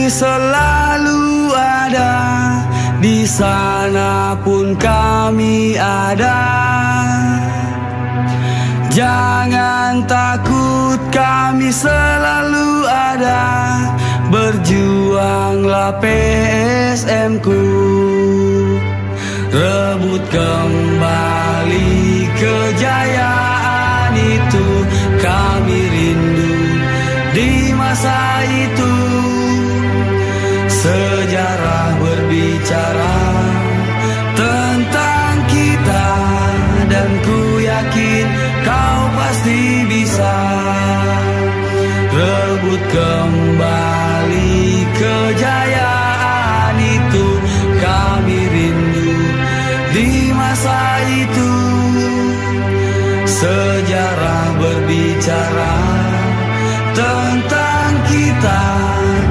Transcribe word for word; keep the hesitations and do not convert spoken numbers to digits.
selalu ada, di sana pun kami ada. Jangan takut, kami selalu ada. Berjuanglah P S M ku, rebut kembali kejayaan itu. Kami rindu di masa itu. Sejarah berbicara tentang kita, dan ku yakin kau pasti bisa rebut kembali kejayaan itu. Kami rindu di masa itu. Sejarah berbicara tentang kita,